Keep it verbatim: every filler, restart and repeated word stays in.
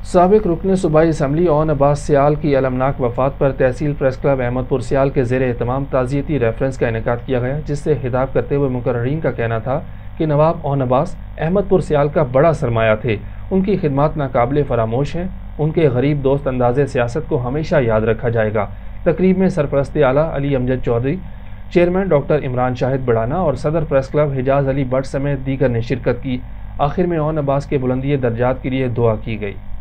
साबिक रुकन सूबाई असम्बली ओन अब्बास सियाल की अलमनाक वफ़ात पर तहसील प्रेस क्लब अहमदपुर सियाल के ज़ेर एहतमाम ताज़ियती रेफरेंस का इनेकाद किया गया, जिससे खिताब करते हुए मुकर्रीन का कहना था कि नवाब ओन अब्बास अहमदपुर सियाल का बड़ा सरमाया थे। उनकी खिदमत नाकाबिले फरामोश हैं। उनके गरीब दोस्त अंदाज़े सियासत को हमेशा याद रखा जाएगा। तकरीब में सरपरस्त आला अली अमजद चौधरी, चेयरमैन डॉक्टर इमरान शाहिद बड़ाना और सदर प्रेस क्लब हिजाज अली भट्ट समेत दीगर ने शिरकत की। आखिर में ओन अब्बास के बुलंदी दर्जात के लिए दुआ की गई।